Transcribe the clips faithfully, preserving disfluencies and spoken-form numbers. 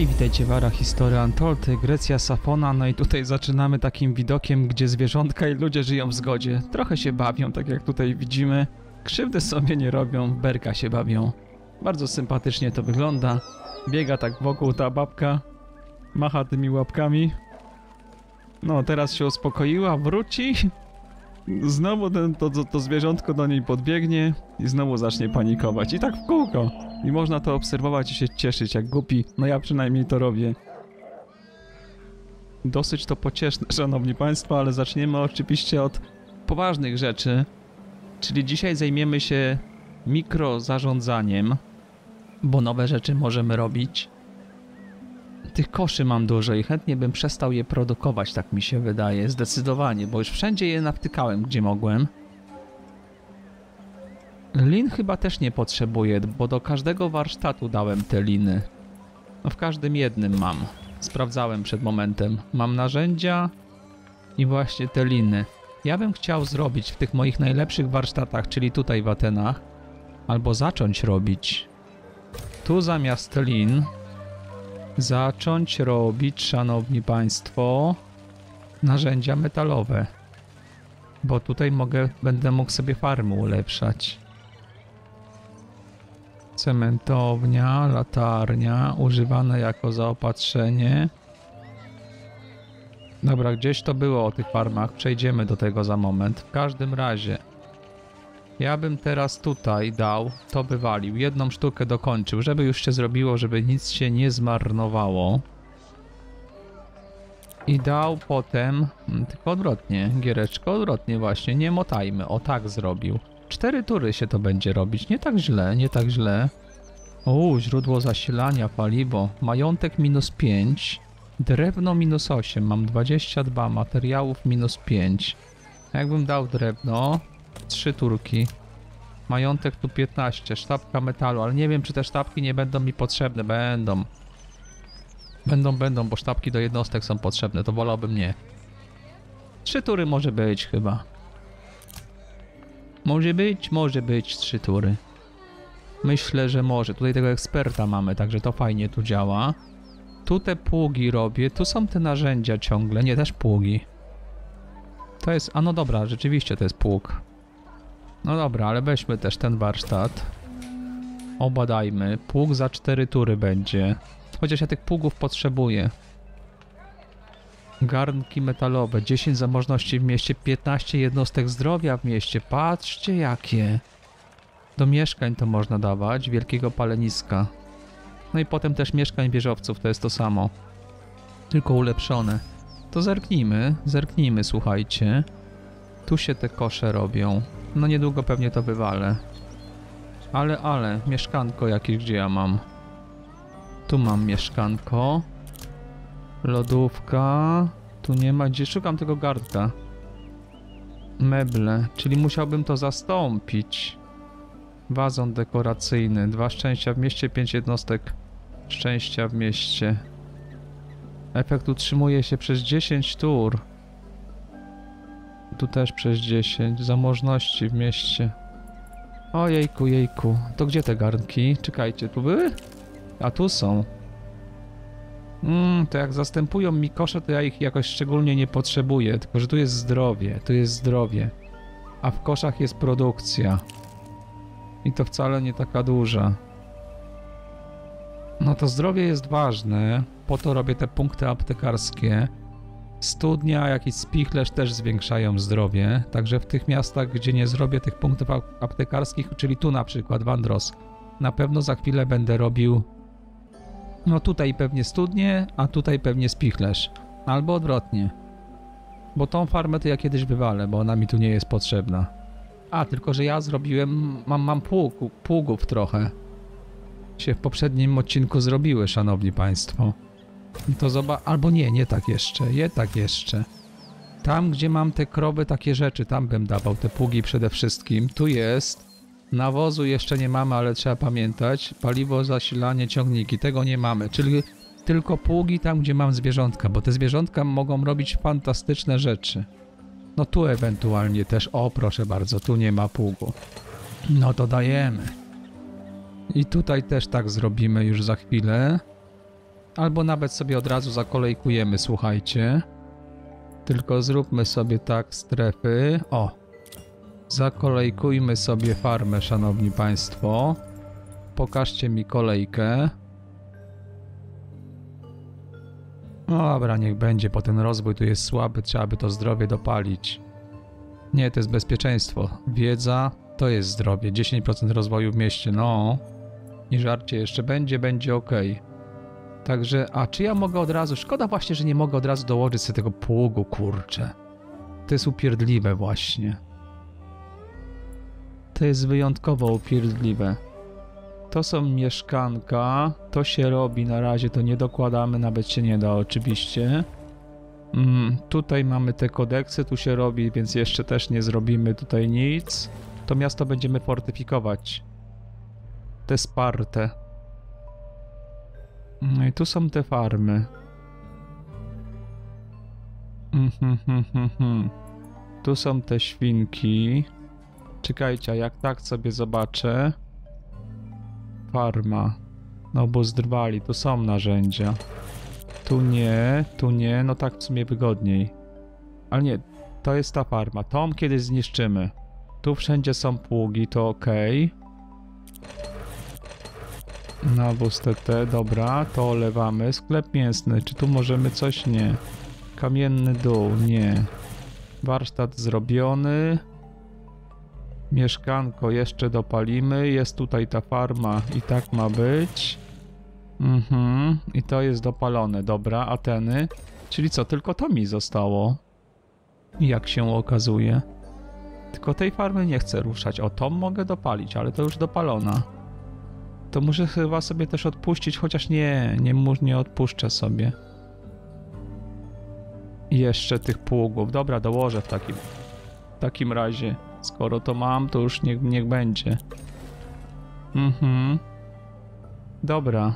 Hej, witajcie w Ara Historia Untold, Grecja Safona, no i tutaj zaczynamy takim widokiem, gdzie zwierzątka i ludzie żyją w zgodzie. Trochę się bawią, tak jak tutaj widzimy. Krzywdy sobie nie robią, w berka się bawią. Bardzo sympatycznie to wygląda. Biega tak wokół ta babka, macha tymi łapkami. No, teraz się uspokoiła, wróci. Znowu ten, to, to, to zwierzątko do niej podbiegnie i znowu zacznie panikować. I tak w kółko. I można to obserwować i się cieszyć jak głupi. No ja przynajmniej to robię. Dosyć to pocieszne, szanowni państwo, ale zaczniemy oczywiście od poważnych rzeczy. Czyli dzisiaj zajmiemy się mikrozarządzaniem, bo nowe rzeczy możemy robić. Tych koszy mam dużo i chętnie bym przestał je produkować, tak mi się wydaje, zdecydowanie, bo już wszędzie je nawtykałem, gdzie mogłem. Lin chyba też nie potrzebuję, bo do każdego warsztatu dałem te liny. No w każdym jednym mam. Sprawdzałem przed momentem. Mam narzędzia i właśnie te liny. Ja bym chciał zrobić w tych moich najlepszych warsztatach, czyli tutaj w Atenach, albo zacząć robić. Tu zamiast lin zacząć robić, szanowni państwo, narzędzia metalowe. Bo tutaj mogę, będę mógł sobie farmy ulepszać. Cementownia, latarnia, używane jako zaopatrzenie. Dobra, gdzieś to było o tych farmach, przejdziemy do tego za moment. W każdym razie, ja bym teraz tutaj dał, to wywalił, jedną sztukę dokończył, żeby już się zrobiło, żeby nic się nie zmarnowało. I dał potem, tylko odwrotnie, giereczko, odwrotnie właśnie, nie motajmy, o tak zrobił. Cztery tury się to będzie robić, nie tak źle, nie tak źle. O, źródło zasilania, paliwo, majątek minus pięć, drewno minus osiem, mam dwadzieścia dwa, materiałów minus pięć. Jakbym dał drewno, trzy turki, majątek tu piętnaście, sztabka metalu, ale nie wiem, czy te sztabki nie będą mi potrzebne, będą. Będą, będą, bo sztabki do jednostek są potrzebne, to wolałbym nie. Trzy tury może być chyba. Może być, może być trzy tury. Myślę, że może. Tutaj tego eksperta mamy, także to fajnie tu działa. Tu te pługi robię, tu są te narzędzia ciągle, nie, też pługi. To jest, a no dobra, rzeczywiście to jest pług. No dobra, ale weźmy też ten warsztat. Obadajmy, pług za cztery tury będzie. Chociaż ja tych pługów potrzebuję. Garnki metalowe, dziesięć zamożności w mieście, piętnaście jednostek zdrowia w mieście. Patrzcie jakie. Do mieszkań to można dawać, wielkiego paleniska. No i potem też mieszkań wieżowców, to jest to samo. Tylko ulepszone. To zerknijmy, zerknijmy, słuchajcie. Tu się te kosze robią. No niedługo pewnie to wywalę. Ale, ale, mieszkanko jakieś gdzie ja mam? Tu mam mieszkanko. Lodówka. Tu nie ma gdzie. Szukam tego garnka. Meble. Czyli musiałbym to zastąpić. Wazon dekoracyjny. Dwa szczęścia w mieście, pięć jednostek szczęścia w mieście. Efekt utrzymuje się przez dziesięć tur. Tu też przez dziesięć. Zamożności w mieście. O jejku, jejku. To gdzie te garnki? Czekajcie, tu były? A tu są. Mm, to jak zastępują mi kosze, to ja ich jakoś szczególnie nie potrzebuję. Tylko, że tu jest zdrowie, tu jest zdrowie. A w koszach jest produkcja. I to wcale nie taka duża. No to zdrowie jest ważne. Po to robię te punkty aptekarskie. Studnia, jak i spichlerz też zwiększają zdrowie. Także w tych miastach, gdzie nie zrobię tych punktów aptekarskich, czyli tu na przykład, Wandros, na pewno za chwilę będę robił. No tutaj pewnie studnie, a tutaj pewnie spichlerz. Albo odwrotnie. Bo tą farmę to ja kiedyś wywalę, bo ona mi tu nie jest potrzebna. A, tylko że ja zrobiłem, mam, mam pług, pługów trochę. Się w poprzednim odcinku zrobiły, szanowni państwo. To zobacz, albo nie, nie tak jeszcze, nie tak jeszcze. Tam, gdzie mam te krowy, takie rzeczy, tam bym dawał te pługi przede wszystkim. Tu jest. Nawozu jeszcze nie mamy, ale trzeba pamiętać. Paliwo, zasilanie, ciągniki, tego nie mamy. Czyli tylko pługi tam, gdzie mam zwierzątka, bo te zwierzątka mogą robić fantastyczne rzeczy. No tu ewentualnie też, o proszę bardzo, tu nie ma pługu. No to dajemy. I tutaj też tak zrobimy już za chwilę. Albo nawet sobie od razu zakolejkujemy, słuchajcie. Tylko zróbmy sobie tak strefy. O! Zakolejkujmy sobie farmę, szanowni państwo. Pokażcie mi kolejkę. No dobra, niech będzie, bo ten rozwój tu jest słaby, trzeba by to zdrowie dopalić. Nie, to jest bezpieczeństwo. Wiedza to jest zdrowie. dziesięć procent rozwoju w mieście, no. I żarcie jeszcze będzie, będzie ok. Także, a czy ja mogę od razu... Szkoda właśnie, że nie mogę od razu dołożyć sobie tego pługu, kurczę. To jest upierdliwe właśnie. To jest wyjątkowo upierdliwe. To są mieszkanka, to się robi, na razie to nie dokładamy, nawet się nie da oczywiście. Mm, tutaj mamy te kodeksy, tu się robi, więc jeszcze też nie zrobimy tutaj nic. To miasto będziemy fortyfikować. Te sparte. No i tu są te farmy. Mhm, mhm, mhm. Tu są te świnki. Czekajcie, a jak tak sobie zobaczę... Farma. No bo zdrwali, tu są narzędzia. Tu nie, tu nie, no tak w sumie wygodniej. Ale nie, to jest ta farma. Tą kiedyś zniszczymy. Tu wszędzie są pługi, to ok. Nawóz T T, dobra, to olewamy. Sklep mięsny, czy tu możemy coś? Nie. Kamienny dół, nie. Warsztat zrobiony. Mieszkanko jeszcze dopalimy. Jest tutaj ta farma i tak ma być. Mhm. I to jest dopalone. Dobra, Ateny. Czyli co, tylko to mi zostało. Jak się okazuje. Tylko tej farmy nie chcę ruszać. O, tą mogę dopalić, ale to już dopalona. To muszę chyba sobie też odpuścić, chociaż nie, nie, nie odpuszczę sobie. I jeszcze tych pługów. Dobra, dołożę w takim, w takim razie. Skoro to mam, to już niech, niech będzie. Mhm. Dobra.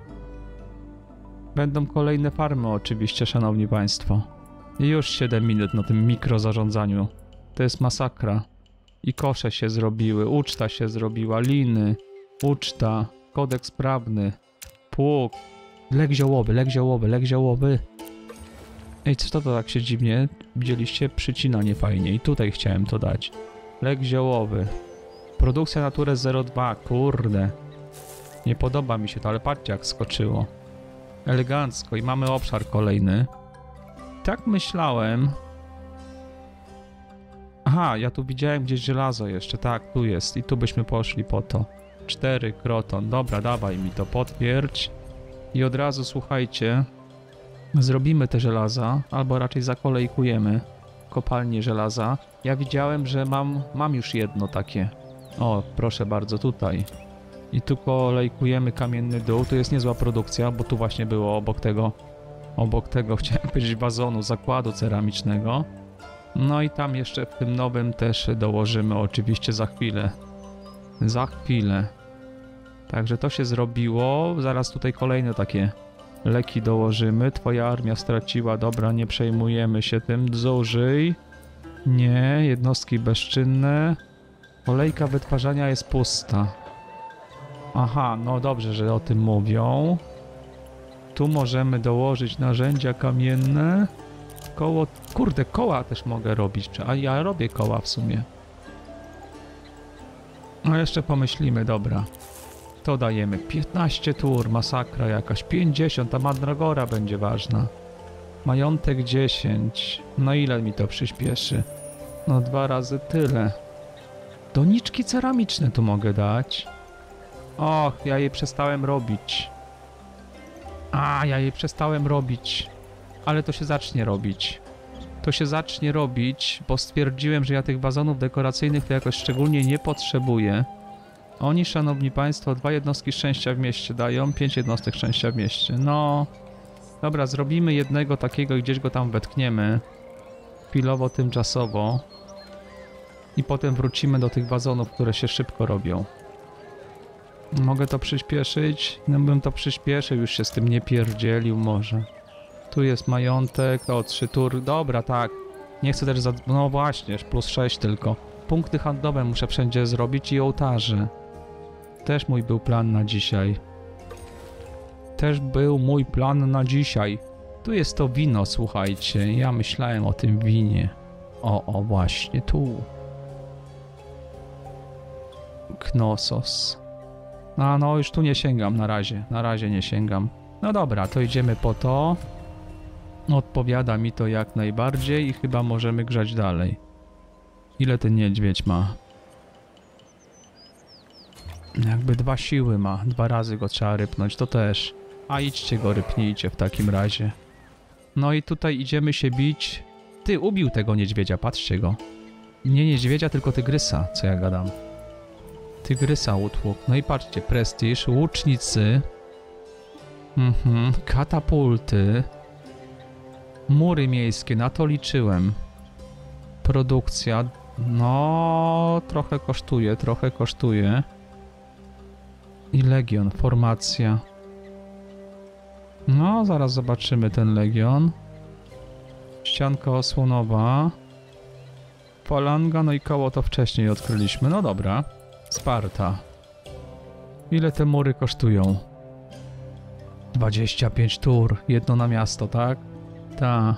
Będą kolejne farmy oczywiście, szanowni państwo. I już siedem minut na tym mikrozarządzaniu. To jest masakra. I kosze się zrobiły, uczta się zrobiła, liny, uczta, kodeks prawny, pług, lek ziołowy, lek ziołowy, lek ziołowy. Ej, co to tak się dziwnie? Widzieliście? Przycina niefajnie i tutaj chciałem to dać. Lek ziołowy. Produkcja natury zero dwa, kurde. Nie podoba mi się to, ale patrzcie jak skoczyło. Elegancko i mamy obszar kolejny. Tak myślałem. Aha, ja tu widziałem gdzieś żelazo jeszcze, tak, tu jest i tu byśmy poszli po to. Cztery kroton, dobra, dawaj mi to, potwierdź. I od razu, słuchajcie, zrobimy te żelaza, albo raczej zakolejkujemy kopalnię żelaza. Ja widziałem, że mam, mam już jedno takie. O, proszę bardzo, tutaj. I tu kolejkujemy kamienny dół, tu jest niezła produkcja, bo tu właśnie było obok tego, obok tego, chciałem powiedzieć, wazonu, zakładu ceramicznego. No i tam jeszcze w tym nowym też dołożymy oczywiście za chwilę. Za chwilę. Także to się zrobiło. Zaraz tutaj kolejne takie leki dołożymy. Twoja armia straciła. Dobra, nie przejmujemy się tym. Zużyj. Nie, jednostki bezczynne. Kolejka wytwarzania jest pusta. Aha, no dobrze, że o tym mówią. Tu możemy dołożyć narzędzia kamienne. Koło, kurde, koła też mogę robić, a ja robię koła w sumie. No jeszcze pomyślimy, dobra. To dajemy piętnaście tur, masakra jakaś, pięćdziesiąt, ta mandragora będzie ważna. Majątek dziesięć, no ile mi to przyspieszy? No dwa razy tyle. Doniczki ceramiczne tu mogę dać. Och, ja jej przestałem robić. A, ja jej przestałem robić. Ale to się zacznie robić. To się zacznie robić, bo stwierdziłem, że ja tych wazonów dekoracyjnych to jakoś szczególnie nie potrzebuję. Oni, szanowni państwo, dwa jednostki szczęścia w mieście dają, pięć jednostek szczęścia w mieście. No, dobra, zrobimy jednego takiego i gdzieś go tam wetkniemy. Chwilowo, tymczasowo. I potem wrócimy do tych wazonów, które się szybko robią. Mogę to przyspieszyć? No bym to przyspieszył, już się z tym nie pierdzielił może. Tu jest majątek, o trzy tur, dobra, tak. Nie chcę też za... no właśnie, plus sześć tylko. Punkty handlowe muszę wszędzie zrobić i ołtarze. Też mój był plan na dzisiaj. też był mój plan na dzisiaj. Tu jest to wino, słuchajcie. Ja myślałem o tym winie. O, o, właśnie tu. Knossos. A no, już tu nie sięgam na razie. Na razie nie sięgam. No dobra, to idziemy po to. Odpowiada mi to jak najbardziej i chyba możemy grzać dalej. Ile ten niedźwiedź ma? Jakby dwa siły ma. Dwa razy go trzeba rypnąć, to też. A idźcie go rypnijcie w takim razie. No i tutaj idziemy się bić. Ty, ubił tego niedźwiedzia, patrzcie go. Nie niedźwiedzia, tylko tygrysa, co ja gadam. Tygrysa utłukł. No i patrzcie, prestiż, łucznicy. Mhm, katapulty. Mury miejskie, na to liczyłem. Produkcja. No, trochę kosztuje, trochę kosztuje. I legion, formacja. No, zaraz zobaczymy ten legion. Ścianka osłonowa. Falanga, no i koło to wcześniej odkryliśmy. No dobra. Sparta. Ile te mury kosztują? dwadzieścia pięć tur. Jedno na miasto, tak? Ta.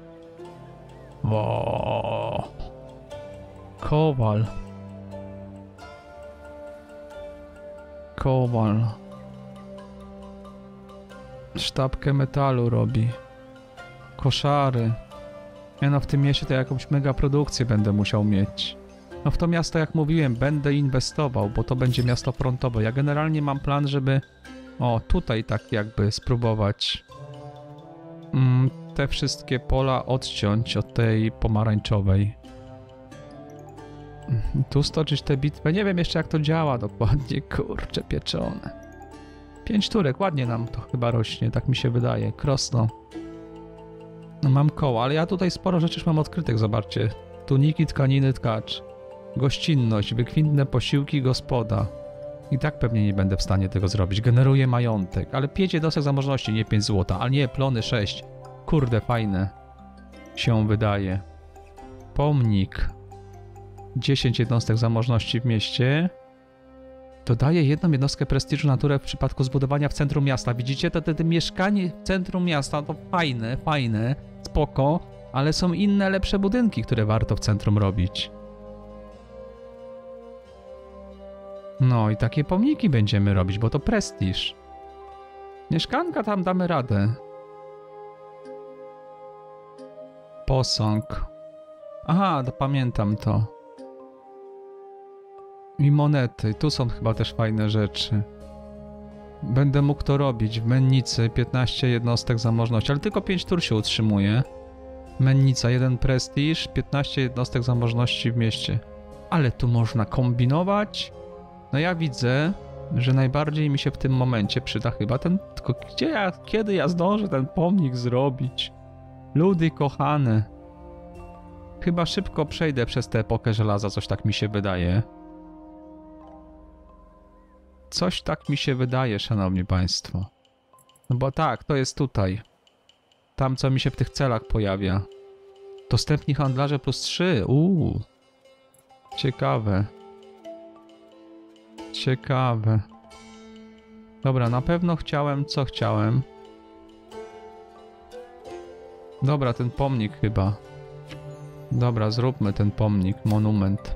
O. Kowal. Kowal. Sztabkę metalu robi. Koszary. Ja no w tym mieście to jakąś mega produkcję będę musiał mieć. No w to miasto, jak mówiłem, będę inwestował, bo to będzie miasto frontowe. Ja generalnie mam plan, żeby... O, tutaj tak jakby spróbować mm, te wszystkie pola odciąć od tej pomarańczowej. Tu stoczyć tę bitwę. Nie wiem jeszcze jak to działa dokładnie. Kurcze pieczone. Pięć turek. Ładnie nam to chyba rośnie. Tak mi się wydaje. Krosno. No mam koło, ale ja tutaj sporo rzeczy już mam odkrytych. Zobaczcie. Tuniki, tkaniny, tkacz. Gościnność. Wykwintne posiłki, gospoda. I tak pewnie nie będę w stanie tego zrobić. Generuję majątek. Ale pięć jednostek zamożności, nie pięć złota. Ale nie, plony sześć. Kurde, fajne. Się wydaje. Pomnik. dziesięć jednostek zamożności w mieście. Dodaje jedną jednostkę prestiżu naturę w przypadku zbudowania w centrum miasta. Widzicie, to, to, to mieszkanie w centrum miasta to fajne, fajne, spoko, ale są inne, lepsze budynki, które warto w centrum robić. No i takie pomniki będziemy robić, bo to prestiż. Mieszkanka tam damy radę. Posąg. Aha, to pamiętam to. I monety. Tu są chyba też fajne rzeczy. Będę mógł to robić. W mennicy piętnaście jednostek zamożności, ale tylko pięć tur się utrzymuje. Mennica, jeden prestiż, piętnaście jednostek zamożności w mieście. Ale tu można kombinować. No ja widzę, że najbardziej mi się w tym momencie przyda chyba ten... Tylko gdzie ja, kiedy ja zdążę ten pomnik zrobić? Ludy kochane. Chyba szybko przejdę przez tę epokę żelaza, coś tak mi się wydaje. Coś tak mi się wydaje, szanowni państwo. No bo tak, to jest tutaj. Tam, co mi się w tych celach pojawia. Dostępni handlarze plus trzy. Uuu. Ciekawe. Ciekawe. Dobra, na pewno chciałem, co chciałem. Dobra, ten pomnik chyba. Dobra, zróbmy ten pomnik, monument.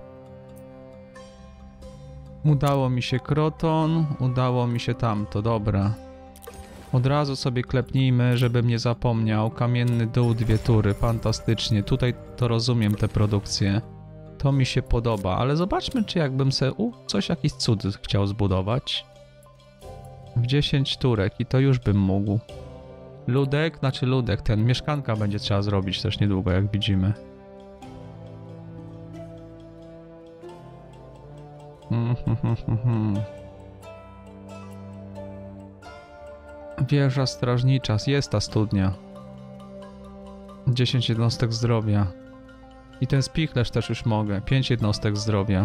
Udało mi się Kroton, udało mi się tamto, dobra. Od razu sobie klepnijmy, żebym nie zapomniał. Kamienny dół, dwie tury, fantastycznie. Tutaj to rozumiem te produkcje. To mi się podoba, ale zobaczmy, czy jakbym se u, coś, jakiś cud chciał zbudować. W dziesięć turek i to już bym mógł. Ludek, znaczy ludek, ten mieszkanka będzie trzeba zrobić też niedługo, jak widzimy. Wieża strażnicza, jest ta studnia. dziesięć jednostek zdrowia. I ten spichlerz też już mogę. pięć jednostek zdrowia.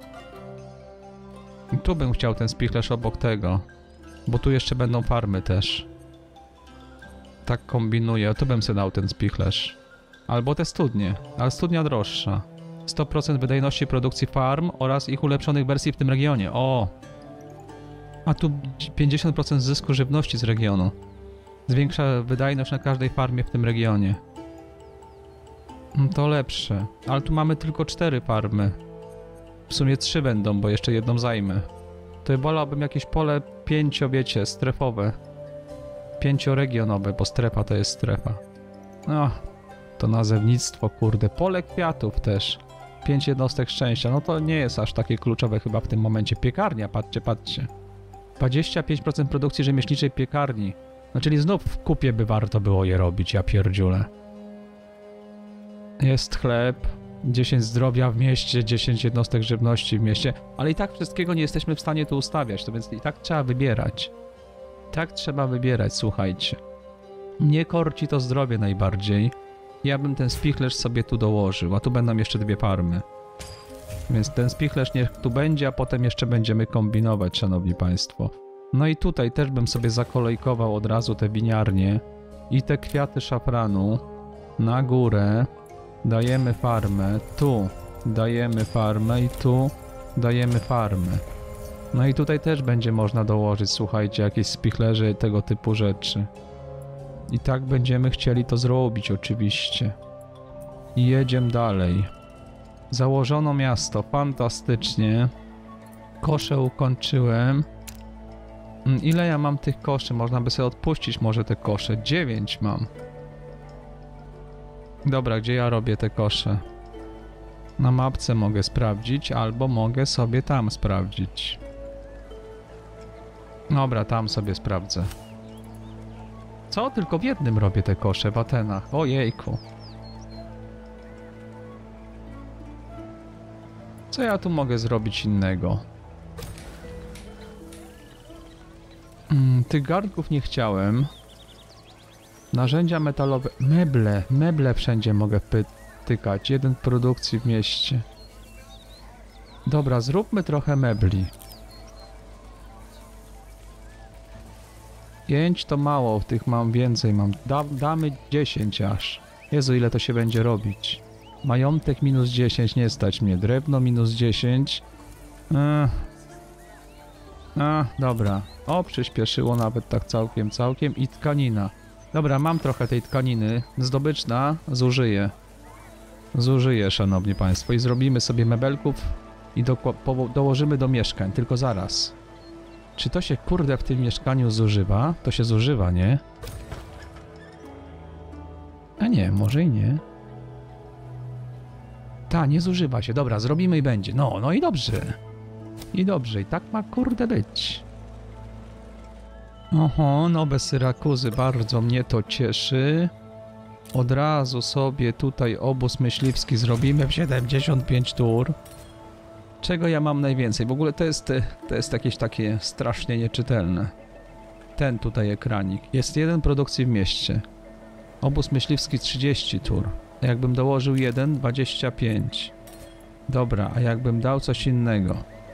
I tu bym chciał ten spichlerz obok tego. Bo tu jeszcze będą farmy też. Tak kombinuję. Tu bym sobie dał ten spichlerz. Albo te studnie. Ale studnia droższa. sto procent wydajności produkcji farm oraz ich ulepszonych wersji w tym regionie. O! A tu pięćdziesiąt procent zysku żywności z regionu. Zwiększa wydajność na każdej farmie w tym regionie. To lepsze. Ale tu mamy tylko cztery farmy. W sumie trzy będą, bo jeszcze jedną zajmę. To wolałbym jakieś pole pięcio, wiecie, strefowe. Pięcioregionowe, bo strefa to jest strefa. No, to nazewnictwo, kurde. Pole kwiatów też. Pięć jednostek szczęścia. No to nie jest aż takie kluczowe chyba w tym momencie. Piekarnia, patrzcie, patrzcie. dwadzieścia pięć procent produkcji rzemieślniczej piekarni. No czyli znów w kupie by warto było je robić, ja pierdziule. Jest chleb, dziesięć zdrowia w mieście, dziesięć jednostek żywności w mieście, ale i tak wszystkiego nie jesteśmy w stanie tu ustawiać, to więc i tak trzeba wybierać. Tak trzeba wybierać, słuchajcie. Mnie korci to zdrowie najbardziej. Ja bym ten spichlerz sobie tu dołożył, a tu będą jeszcze dwie farmy. Więc ten spichlerz niech tu będzie, a potem jeszcze będziemy kombinować, szanowni państwo. No i tutaj też bym sobie zakolejkował od razu te winiarnie i te kwiaty szafranu na górę. Dajemy farmę, tu dajemy farmę i tu dajemy farmę. No i tutaj też będzie można dołożyć, słuchajcie, jakieś spichlerze, tego typu rzeczy. I tak będziemy chcieli to zrobić oczywiście. I jedziemy dalej. Założono miasto, fantastycznie. Kosze ukończyłem. Ile ja mam tych koszy? Można by sobie odpuścić może te kosze. dziewięć mam. Dobra, gdzie ja robię te kosze? Na mapce mogę sprawdzić, albo mogę sobie tam sprawdzić. Dobra, tam sobie sprawdzę. Co? Tylko w jednym robię te kosze w Atenach. Ojejku. Co ja tu mogę zrobić innego? Hmm, tych garnków nie chciałem. Narzędzia metalowe. Meble. Meble wszędzie mogę pytykać. Jeden w produkcji w mieście. Dobra, zróbmy trochę mebli. Pięć to mało, w tych mam więcej. Mam. Da, damy dziesięć aż. Jezu, ile to się będzie robić. Majątek minus dziesięć, nie stać mnie. Drewno minus dziesięć. Ech. A, dobra. O, przyspieszyło nawet tak całkiem, całkiem. I tkanina. Dobra, mam trochę tej tkaniny. Zdobyczna, zużyję. Zużyję, szanowni państwo. I zrobimy sobie mebelków i do, po, dołożymy do mieszkań. Tylko zaraz. Czy to się, kurde, w tym mieszkaniu zużywa? To się zużywa, nie? A nie, może i nie. Ta, nie zużywa się. Dobra, zrobimy i będzie. No, no i dobrze. I dobrze. I tak ma, kurde, być. Oho, nowe Syrakuzy. Bardzo mnie to cieszy. Od razu sobie tutaj obóz myśliwski zrobimy w siedemdziesiąt pięć tur. Czego ja mam najwięcej? W ogóle to jest, to jest jakieś takie strasznie nieczytelne. Ten tutaj ekranik. Jest jeden produkcji w mieście. Obóz myśliwski trzydzieści tur. Jakbym dołożył jeden, dwadzieścia pięć. Dobra, a jakbym dał coś innego?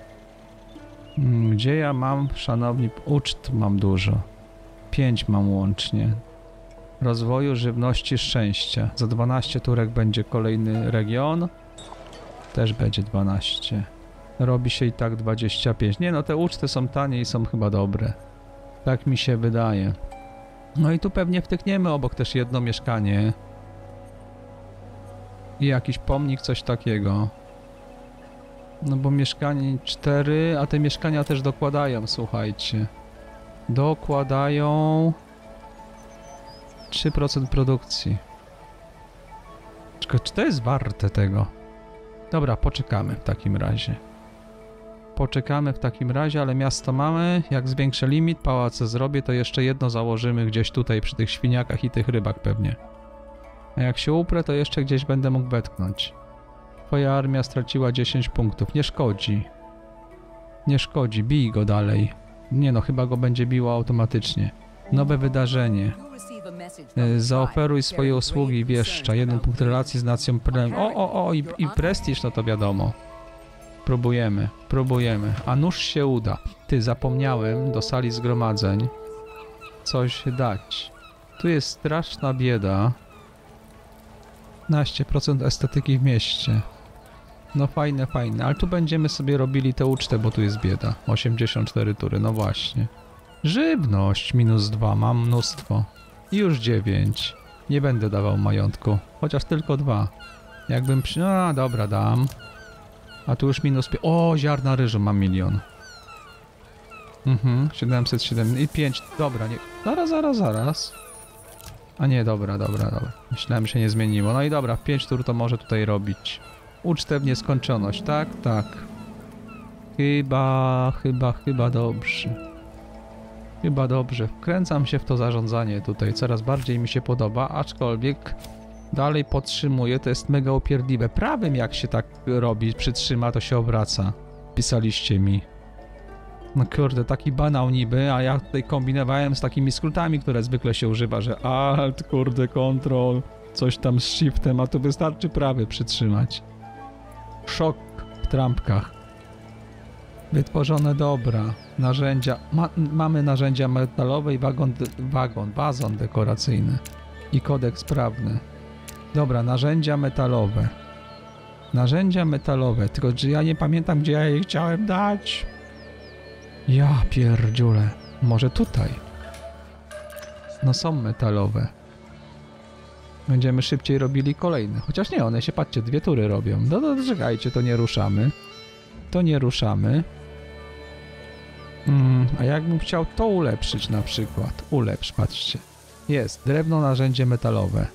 Gdzie ja mam, szanowni... Uczt mam dużo. pięć mam łącznie. Rozwoju, żywności, szczęścia. Za dwanaście turek będzie kolejny region. Też będzie dwanaście. Robi się i tak dwadzieścia pięć. Nie no, te uczty są tanie i są chyba dobre. Tak mi się wydaje. No i tu pewnie wtykniemy obok też jedno mieszkanie. I jakiś pomnik, coś takiego. No bo mieszkanie cztery, a te mieszkania też dokładają, słuchajcie. Dokładają... trzy procent produkcji. Czekaj, czy to jest warte tego? Dobra, poczekamy w takim razie. Poczekamy w takim razie, ale miasto mamy. Jak zwiększę limit, pałace zrobię, to jeszcze jedno założymy gdzieś tutaj przy tych świniakach i tych rybach pewnie. A jak się uprę, to jeszcze gdzieś będę mógł wetknąć. Twoja armia straciła dziesięć punktów. Nie szkodzi. Nie szkodzi, bij go dalej. Nie no, chyba go będzie biło automatycznie. Nowe wydarzenie. Zaoferuj swoje usługi wieszcza. Jeden punkt relacji z nacją premium. O, o, o, i, i prestiż, no to wiadomo. Próbujemy, próbujemy. A nuż się uda. Ty, zapomniałem do sali zgromadzeń coś dać. Tu jest straszna bieda. piętnaście procent estetyki w mieście. No fajne, fajne, ale tu będziemy sobie robili tę ucztę, bo tu jest bieda. osiemdziesiąt cztery tury, no właśnie. Żywność minus dwa, mam mnóstwo. I już dziewięć. Nie będę dawał majątku, chociaż tylko dwa. Jakbym przy... No dobra, dam. A tu już minus pięć. O, ziarna ryżu mam milion. Mhm, siedemset siedem i pięć. Dobra, nie. Zaraz, zaraz, zaraz. A nie, dobra, dobra, dobra. Myślałem, że się nie zmieniło. No i dobra, pięć tur to może tutaj robić. Ucztę w nieskończoność, tak? Tak. Chyba, chyba, chyba dobrze. Chyba dobrze. Wkręcam się w to zarządzanie tutaj. Coraz bardziej mi się podoba, aczkolwiek dalej podtrzymuję, to jest mega upierdliwe. Prawym jak się tak robi, przytrzyma, to się obraca. Pisaliście mi. No kurde, taki banał niby, a ja tutaj kombinowałem z takimi skrótami, które zwykle się używa, że alt, kurde, control, coś tam z shiftem, a tu wystarczy prawy przytrzymać. Szok w trampkach. Wytworzone dobra. Narzędzia. Ma, mamy narzędzia metalowe i wagon, wagon, wazon dekoracyjny. I kodeks prawny. Dobra, narzędzia metalowe. Narzędzia metalowe, tylko że ja nie pamiętam, gdzie ja je chciałem dać. Ja pierdziule. Może tutaj. No są metalowe. Będziemy szybciej robili kolejne. Chociaż nie, one się, patrzcie, dwie tury robią. No to czekajcie, to nie ruszamy. To nie ruszamy. Hmm, a jakbym chciał to ulepszyć na przykład. Ulepsz, patrzcie. Jest, drewno, narzędzie metalowe.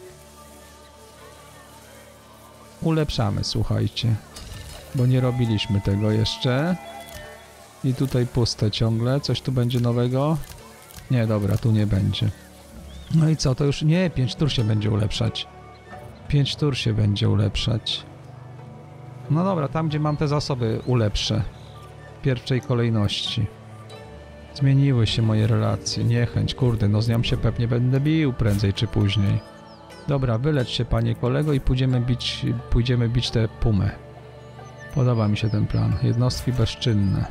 Ulepszamy, słuchajcie. Bo nie robiliśmy tego jeszcze. I tutaj puste ciągle. Coś tu będzie nowego? Nie, dobra, tu nie będzie. No i co, to już nie, pięć tur się będzie ulepszać. pięć tur się będzie ulepszać. No dobra, tam gdzie mam te zasoby ulepszę. W pierwszej kolejności. Zmieniły się moje relacje. Niechęć, kurde, no z nią się pewnie będę bił prędzej czy później. Dobra, wylecz się, panie kolego, i pójdziemy bić, pójdziemy bić tę pumę. Podoba mi się ten plan. Jednostki bezczynne.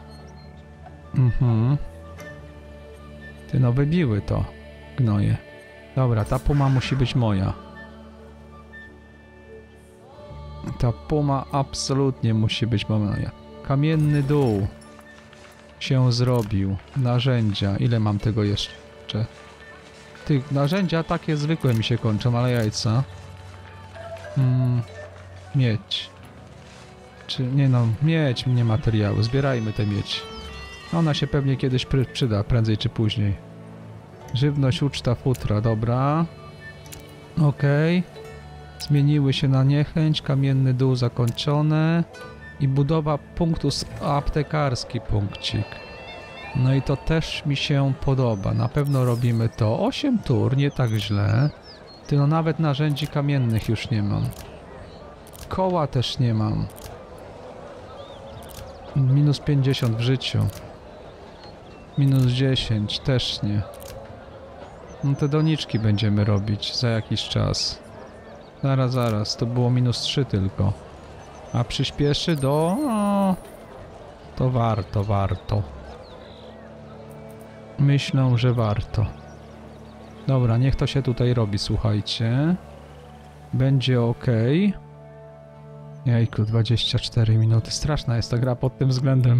Mhm. Ty no, wybiły to. Gnoje. Dobra, ta puma musi być moja. Ta puma absolutnie musi być moja. Kamienny dół się zrobił. Narzędzia. Ile mam tego jeszcze? Tych narzędzia takie zwykłe mi się kończą, ale jajca. Hmm. Miedź. Czy nie no, miedź, nie materiału. Zbierajmy tę miedź. Ona się pewnie kiedyś przy, przyda, prędzej czy później. Żywność, uczta, futra, dobra. Okej. Okay. Zmieniły się na niechęć, kamienny dół zakończone. I budowa punktu aptekarski punkcik. No i to też mi się podoba. Na pewno robimy to. osiem tur, nie tak źle. Ty no, nawet narzędzi kamiennych już nie mam. Koła też nie mam. Minus pięćdziesiąt w życiu. Minus dziesięć też nie. No te doniczki będziemy robić za jakiś czas. Zaraz, zaraz, to było minus trzy tylko. A przyspieszy do... O, to warto, warto. Myślę, że warto. Dobra, niech to się tutaj robi, słuchajcie. Będzie ok. Jejku, dwadzieścia cztery minuty. Straszna jest ta gra pod tym względem.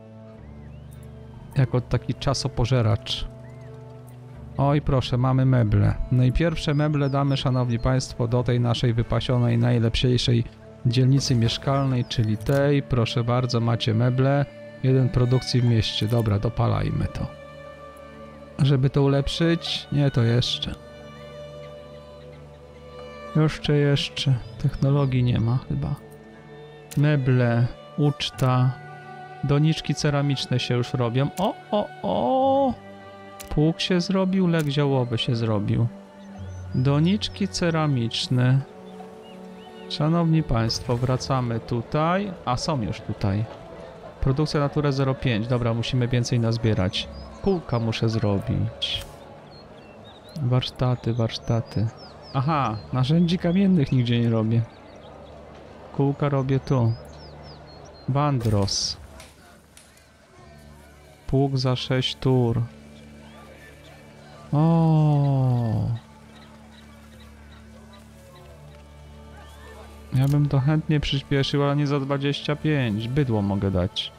Jako taki czasopożeracz. Oj, proszę, mamy meble. No i pierwsze meble damy, szanowni państwo, do tej naszej wypasionej, najlepsiejszej dzielnicy mieszkalnej, czyli tej. Proszę bardzo, macie meble. Jeden produkcji w mieście. Dobra, dopalajmy to. Żeby to ulepszyć? Nie, to jeszcze. Jeszcze, jeszcze. Technologii nie ma chyba. Meble, uczta. Doniczki ceramiczne się już robią. O, o, o! Pług się zrobił, lek ziołowy się zrobił. Doniczki ceramiczne. Szanowni państwo, wracamy tutaj. A są już tutaj. Produkcja natury zero przecinek pięć. Dobra, musimy więcej nazbierać. Kółka muszę zrobić. Warsztaty, warsztaty. Aha, narzędzi kamiennych nigdzie nie robię. Kółka robię tu. Wandros. Pług za sześć tur. O. Ja bym to chętnie przyspieszył, ale nie za dwadzieścia pięć. Bydło mogę dać.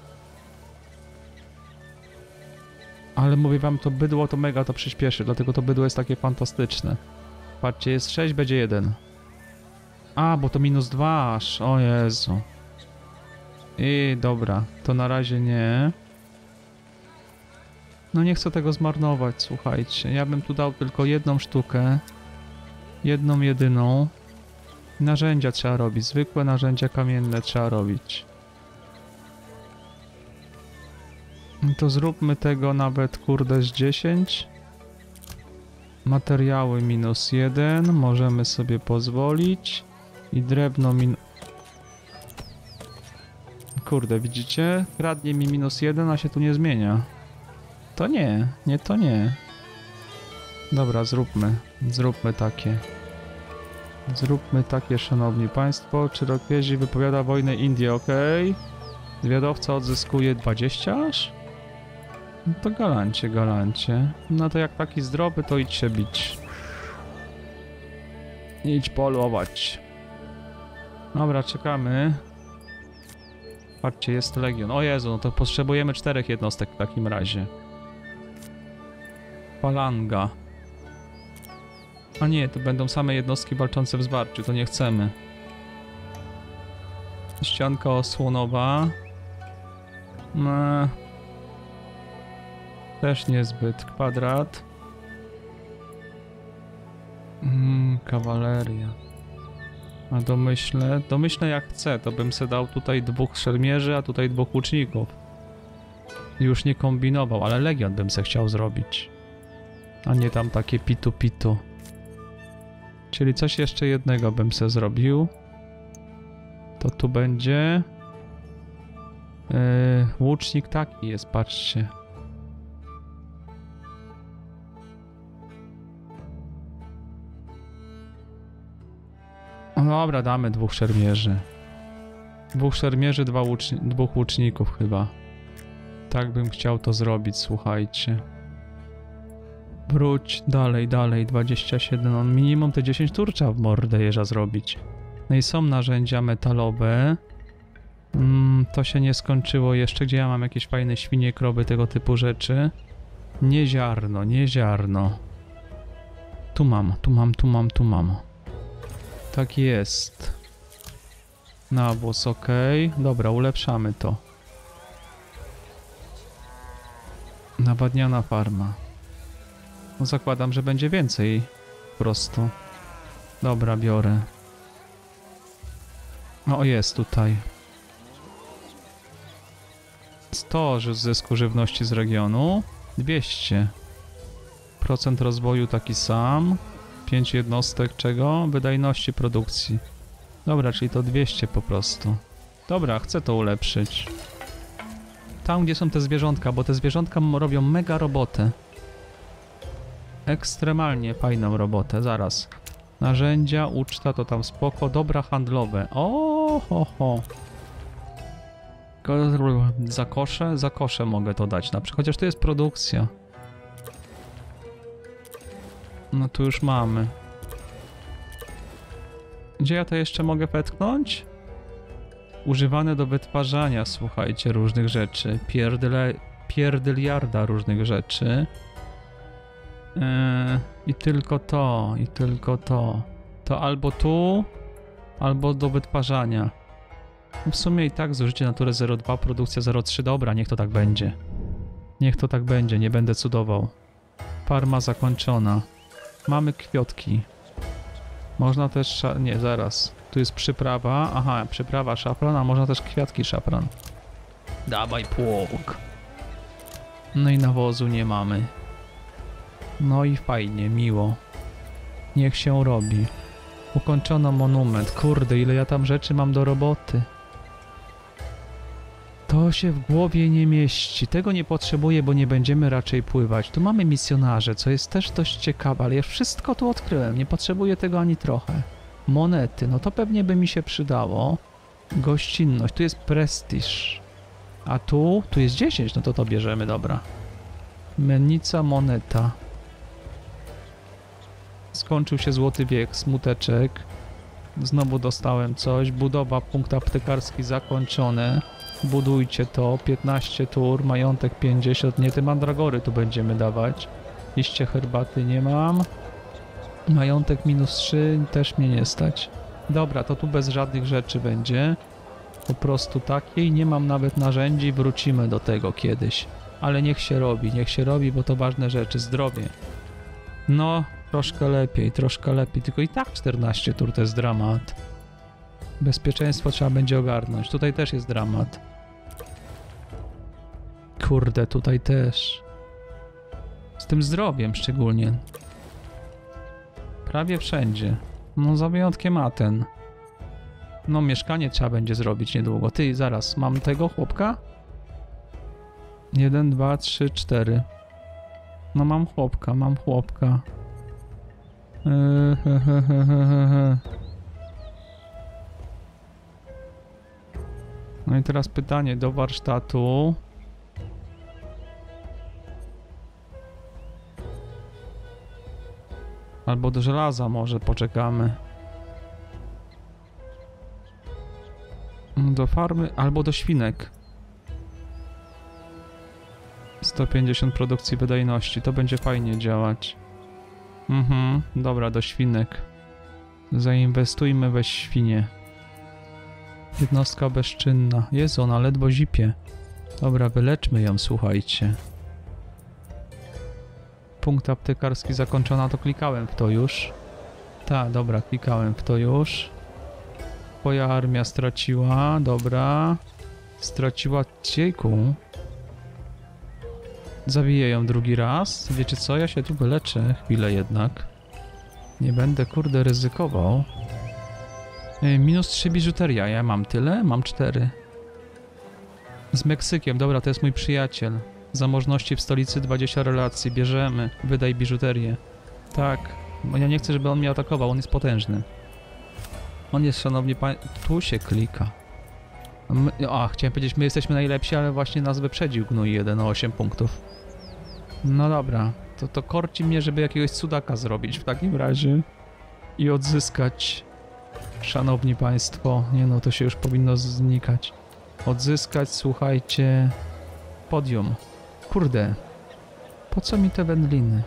Ale mówię wam, to bydło to mega to przyspieszy, dlatego to bydło jest takie fantastyczne. Patrzcie, jest sześć, będzie jeden. A, bo to minus dwa aż, o Jezu. I dobra, to na razie nie. No nie chcę tego zmarnować, słuchajcie. Ja bym tu dał tylko jedną sztukę. Jedną, jedyną. Narzędzia trzeba robić, zwykłe narzędzia kamienne trzeba robić. To zróbmy tego nawet, kurde, z dziesięć. Materiały minus jeden, możemy sobie pozwolić. I drewno min... Kurde, widzicie? Kradnie mi minus jeden, a się tu nie zmienia. To nie, nie, to nie. Dobra, zróbmy. Zróbmy takie. Zróbmy takie, szanowni państwo. Czyrokezi wypowiada wojnę Indii, ok. Zwiadowca odzyskuje dwadzieścia aż? No to galancie, galancie. No to jak taki zdrowy, to idź się bić. Idź polować. Dobra, czekamy. Patrzcie, jest legion. O Jezu, no to potrzebujemy czterech jednostek w takim razie. Falanga. A nie, to będą same jednostki walczące w zwarciu, to nie chcemy. Ścianka osłonowa. No. Też niezbyt. Kwadrat. Mm, kawaleria. A domyślę, domyślę jak chcę, to bym se dał tutaj dwóch szermierzy, a tutaj dwóch łuczników. Już nie kombinował, ale legion bym se chciał zrobić. A nie tam takie pitu pitu. Czyli coś jeszcze jednego bym se zrobił. To tu będzie... Yy, łucznik taki jest, patrzcie. No dobra, damy dwóch szermierzy. Dwóch szermierzy, dwa łuczni dwóch łuczników chyba. Tak bym chciał to zrobić, słuchajcie. Wróć dalej, dalej, dwadzieścia siedem. On minimum te dziesięć tur trzeba w mordę jeża zrobić. No i są narzędzia metalowe. Mm, to się nie skończyło jeszcze. Gdzie ja mam jakieś fajne świnie, krowy, tego typu rzeczy? Nie ziarno, nie ziarno. Tu mam, tu mam, tu mam, tu mam. Tak jest. Nawóz, ok. Dobra, ulepszamy to. Nawadniana farma. No zakładam, że będzie więcej. Po prostu. Dobra, biorę. O, jest tutaj. sto zysku żywności z regionu. dwieście. Procent rozwoju taki sam. pięć jednostek czego? Wydajności produkcji. Dobra, czyli to dwieście po prostu. Dobra, chcę to ulepszyć. Tam, gdzie są te zwierzątka, bo te zwierzątka robią mega robotę. Ekstremalnie fajną robotę, zaraz. Narzędzia, uczta, to tam spoko. Dobra handlowe. O, ho, ho. Za kosze? Za kosze mogę to dać na przykład, chociaż to jest produkcja. No tu już mamy. Gdzie ja to jeszcze mogę wetknąć? Używane do wytwarzania, słuchajcie, różnych rzeczy. Pierdyle, pierdyliarda różnych rzeczy. Yy, I tylko to, i tylko to. To albo tu, albo do wytwarzania. No w sumie i tak zużycie natury zero przecinek dwa, produkcja zero przecinek trzy. Dobra, niech to tak będzie. Niech to tak będzie, nie będę cudował. Farma zakończona. Mamy kwiotki. Można też... Nie, zaraz. Tu jest przyprawa. Aha, przyprawa szafran, a można też kwiatki szafran. Dawaj pług. No i nawozu nie mamy. No i fajnie, miło. Niech się robi. Ukończono monument. Kurde, ile ja tam rzeczy mam do roboty. To się w głowie nie mieści. Tego nie potrzebuję, bo nie będziemy raczej pływać. Tu mamy misjonarze, co jest też dość ciekawe, ale ja wszystko tu odkryłem. Nie potrzebuję tego ani trochę. Monety, no to pewnie by mi się przydało. Gościnność, tu jest prestiż. A tu? Tu jest dziesięć, no to to bierzemy, dobra. Mennica, moneta. Skończył się złoty wiek, smuteczek. Znowu dostałem coś. Budowa, punkt aptekarski zakończony. Budujcie to. piętnaście tur, majątek pięćdziesiąt. Nie, te mandragory tu będziemy dawać. Liście herbaty nie mam. Majątek minus trzy, też mnie nie stać. Dobra, to tu bez żadnych rzeczy będzie. Po prostu takiej. Nie mam nawet narzędzi, wrócimy do tego kiedyś. Ale niech się robi, niech się robi, bo to ważne rzeczy. Zdrowie. No, troszkę lepiej, troszkę lepiej. Tylko i tak czternaście tur to jest dramat. Bezpieczeństwo trzeba będzie ogarnąć. Tutaj też jest dramat. Kurde, tutaj też. Z tym zdrowiem szczególnie. Prawie wszędzie. No za wyjątkiem Aten. No mieszkanie trzeba będzie zrobić niedługo. Ty, zaraz, mam tego chłopka? Jeden, dwa, trzy, cztery. No mam chłopka, mam chłopka. Eee, he, he, he, he, he. No i teraz pytanie do warsztatu. Albo do żelaza może poczekamy. Do farmy, albo do świnek. sto pięćdziesiąt produkcji wydajności, to będzie fajnie działać. Mhm, dobra, do świnek. Zainwestujmy we świnie. Jednostka bezczynna. Jezu, ona ledwo zipie. Dobra, wyleczmy ją, słuchajcie. Punkt aptekarski zakończona, to klikałem w to już. Tak, dobra, klikałem w to już. Twoja armia straciła, dobra. Straciła ciejku. Zabiję ją drugi raz. Wiecie co, ja się tu wyleczę chwilę jednak. Nie będę, kurde, ryzykował. Yy, minus trzy biżuteria, ja mam tyle? Mam cztery. Z Meksykiem, dobra, to jest mój przyjaciel. Zamożności w stolicy dwadzieścia relacji, bierzemy. Wydaj biżuterię. Tak, bo ja nie chcę, żeby on mnie atakował, on jest potężny. On jest, szanowni państwo, tu się klika. My, a, chciałem powiedzieć, my jesteśmy najlepsi, ale właśnie nas wyprzedził gnój jeden o osiem punktów. No dobra, to, to korci mnie, żeby jakiegoś cudaka zrobić w takim razie. I odzyskać, szanowni państwo, nie no, to się już powinno znikać. Odzyskać, słuchajcie, podium. Kurde, po co mi te wędliny?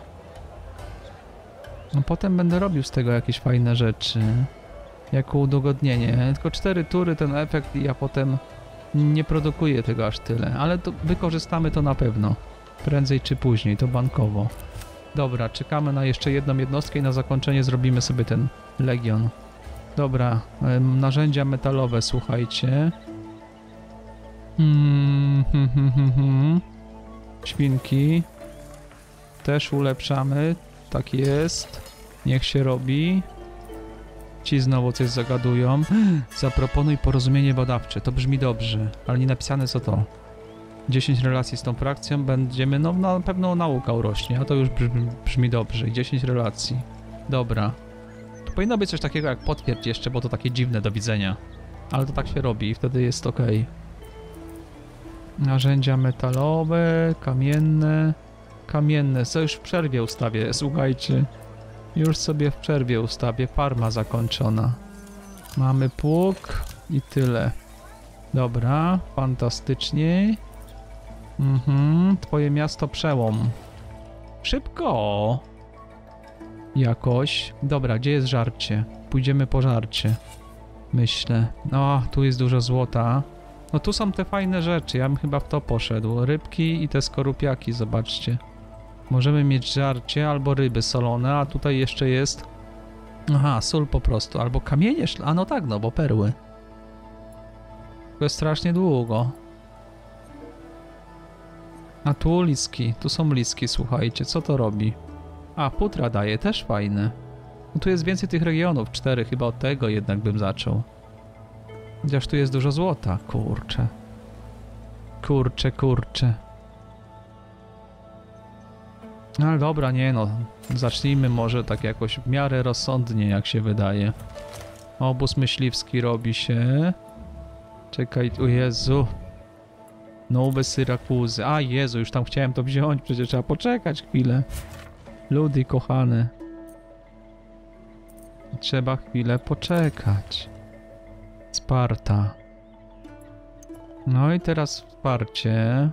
No potem będę robił z tego jakieś fajne rzeczy. Jako udogodnienie. Tylko cztery tury ten efekt i ja potem nie produkuję tego aż tyle. Ale to wykorzystamy to na pewno. Prędzej czy później, to bankowo. Dobra, czekamy na jeszcze jedną jednostkę i na zakończenie zrobimy sobie ten legion. Dobra, narzędzia metalowe, słuchajcie. Hmm, hmm, hmm, hmm, hmm. Świnki. Też ulepszamy. Tak jest. Niech się robi. Ci znowu coś zagadują. Zaproponuj porozumienie badawcze. To brzmi dobrze, ale nie napisane co to. dziesięć relacji z tą frakcją. Będziemy, no na pewno nauka urośnie, a to już brzmi, brzmi dobrze. dziesięć relacji. Dobra. Tu powinno być coś takiego jak potwierdź jeszcze, bo to takie dziwne do widzenia. Ale to tak się robi i wtedy jest ok. Narzędzia metalowe, kamienne. Kamienne. Co już w przerwie ustawię, słuchajcie. Już sobie w przerwie ustawię. Farma zakończona. Mamy pług i tyle. Dobra, fantastycznie. Mhm, twoje miasto przełom. Szybko! Jakoś. Dobra, gdzie jest żarcie? Pójdziemy po żarcie. Myślę. O, tu jest dużo złota. No tu są te fajne rzeczy. Ja bym chyba w to poszedł. Rybki i te skorupiaki, zobaczcie. Możemy mieć żarcie albo ryby solone, a tutaj jeszcze jest... Aha, sól po prostu, albo kamienie szl... A no tak, no bo perły. To jest strasznie długo. A tu liski, tu są liski, słuchajcie, co to robi? A, futra daje, też fajne. No tu jest więcej tych regionów, cztery, chyba od tego jednak bym zaczął. Chociaż tu jest dużo złota, kurczę. Kurczę, kurczę. No ale dobra, nie no, zacznijmy może tak jakoś w miarę rozsądnie, jak się wydaje. Obóz myśliwski robi się. Czekaj, o Jezu. Nowe Syrakuzy. A Jezu, już tam chciałem to wziąć, przecież trzeba poczekać chwilę. Ludy kochane. Trzeba chwilę poczekać. Sparta. No i teraz wsparcie.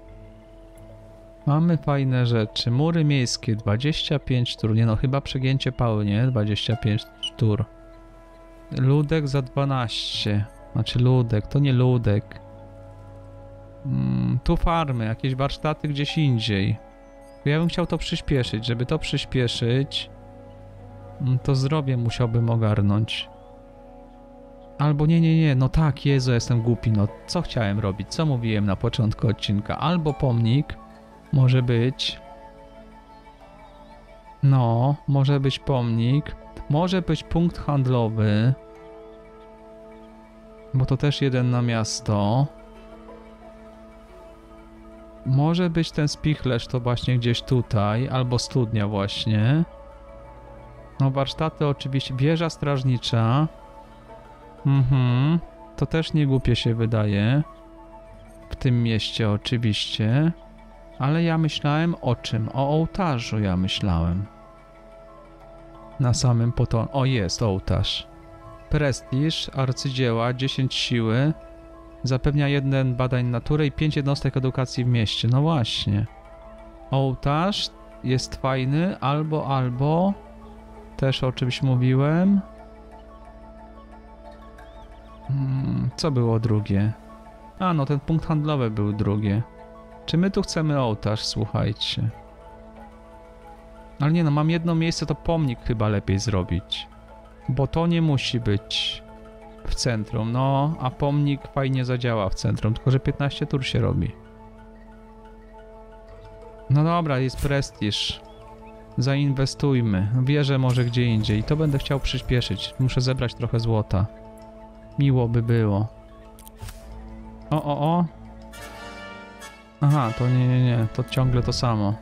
Mamy fajne rzeczy. Mury miejskie dwadzieścia pięć sztur. Nie no, chyba przegięcie pały, nie? dwadzieścia pięć sztur. Ludek za dwanaście. Znaczy ludek, to nie ludek. Mm, tu farmy, jakieś warsztaty gdzieś indziej. Ja bym chciał to przyspieszyć. Żeby to przyspieszyć, to zdrowie musiałbym ogarnąć. Albo nie, nie, nie, no tak, Jezu, jestem głupi, no co chciałem robić, co mówiłem na początku odcinka? Albo pomnik, może być. No, może być pomnik, może być punkt handlowy, bo to też jeden na miasto. Może być ten spichlerz, to właśnie gdzieś tutaj, albo studnia właśnie. No warsztaty oczywiście, wieża strażnicza. Mhm, to też nie głupie się wydaje. W tym mieście oczywiście. Ale ja myślałem o czym? O ołtarzu ja myślałem. Na samym poton... O, jest ołtarz. Prestiż, arcydzieła, dziesięć siły. Zapewnia jeden badań natury i pięć jednostek edukacji w mieście. No właśnie. Ołtarz jest fajny, albo, albo... Też o czymś mówiłem. Hmm, co było drugie? A, no ten punkt handlowy był drugie. Czy my tu chcemy ołtarz, słuchajcie? Ale nie no, mam jedno miejsce, to pomnik chyba lepiej zrobić. Bo to nie musi być w centrum, no, a pomnik fajnie zadziała w centrum, tylko że piętnaście tur się robi. No dobra, jest prestiż. Zainwestujmy. Wierzę może gdzie indziej. To będę chciał przyspieszyć. Muszę zebrać trochę złota. Miło by było. O, o, o. Aha, to nie, nie, nie. To ciągle to samo.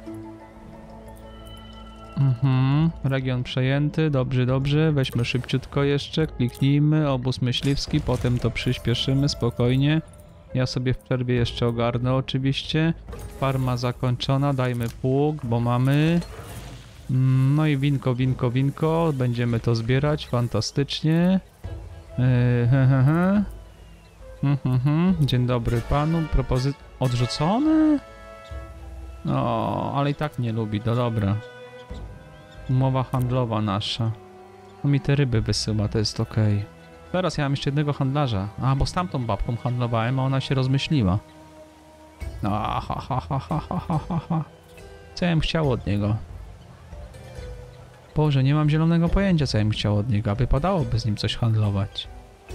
Mhm. Region przejęty. Dobrze, dobrze. Weźmy szybciutko jeszcze. Kliknijmy. Obóz myśliwski. Potem to przyspieszymy. Spokojnie. Ja sobie w przerwie jeszcze ogarnę oczywiście. Farma zakończona. Dajmy pług, bo mamy... No i winko, winko, winko. Będziemy to zbierać. Fantastycznie. Yy, he, he, he. Hmm, hmm, hmm. Dzień dobry panu. Propozycja odrzucone? No, ale i tak nie lubi. No dobra. Umowa handlowa nasza. No mi te ryby wysyła, to jest okej. Okay. Teraz ja mam jeszcze jednego handlarza. A, bo z tamtą babką handlowałem, a ona się rozmyśliła. No, ha, ha, ha, ha, ha, ha, ha, ha. Co ja bym chciał od niego? Boże, nie mam zielonego pojęcia, co ja bym chciał od niego, a wypadałoby z nim coś handlować.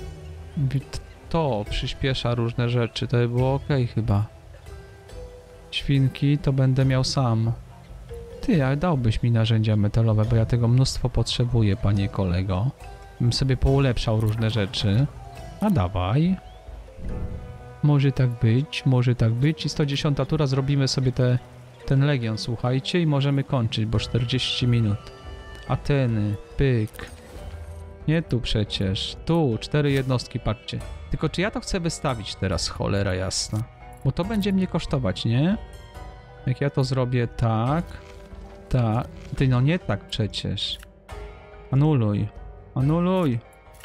To przyspiesza różne rzeczy, to by było ok chyba. Świnki to będę miał sam. Ty, ale dałbyś mi narzędzia metalowe, bo ja tego mnóstwo potrzebuję, panie kolego. Bym sobie poulepszał różne rzeczy. A dawaj. Może tak być, może tak być. I sto dziesiąta tura zrobimy sobie te, ten legion, słuchajcie, i możemy kończyć, bo czterdzieści minut. Ateny, pyk. Nie tu przecież. Tu, cztery jednostki, patrzcie. Tylko czy ja to chcę wystawić teraz, cholera jasna? Bo to będzie mnie kosztować, nie? Jak ja to zrobię tak... Tak... Ty, no nie tak przecież. Anuluj. Anuluj.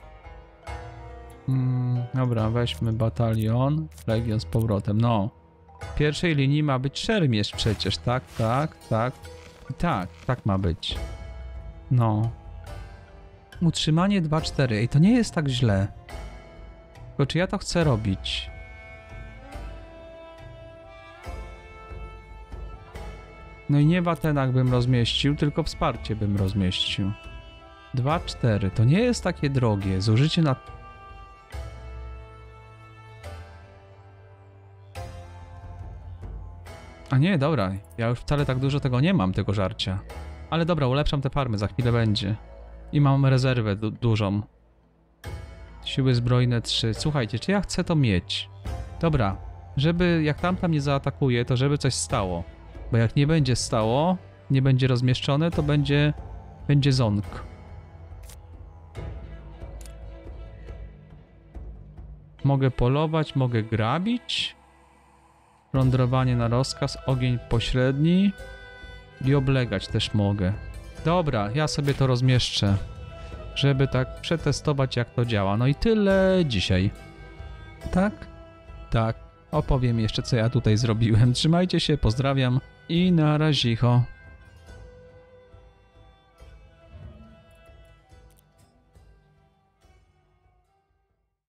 Mm, dobra, weźmy batalion. Legion z powrotem, no. W pierwszej linii ma być szermierz przecież, tak, tak, tak. I tak, tak ma być. No. Utrzymanie dwa cztery. Ej, to nie jest tak źle. Tylko czy ja to chcę robić? No i nie w Atenach bym rozmieścił, tylko wsparcie bym rozmieścił. dwa cztery. To nie jest takie drogie. Zużycie na... A nie, dobra. Ja już wcale tak dużo tego nie mam, tego żarcia. Ale dobra, ulepszam te farmy, za chwilę będzie. I mam rezerwę du dużą. Siły zbrojne trzy. Słuchajcie, czy ja chcę to mieć? Dobra, żeby jak tamta mnie zaatakuje, to żeby coś stało. Bo jak nie będzie stało, nie będzie rozmieszczone, to będzie... będzie zonk. Mogę polować, mogę grabić. Plądrowanie na rozkaz, ogień pośredni. I oblegać też mogę. Dobra, ja sobie to rozmieszczę. żeby tak przetestować, jak to działa. No i tyle dzisiaj. Tak? Tak. Opowiem jeszcze, co ja tutaj zrobiłem. Trzymajcie się, pozdrawiam i na razicho.